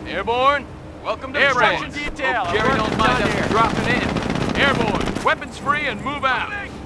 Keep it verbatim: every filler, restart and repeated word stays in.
Airborne, welcome to Airborne. the detail. Hope Jerry don't mind us dropping in. Airborne, weapons free and move out.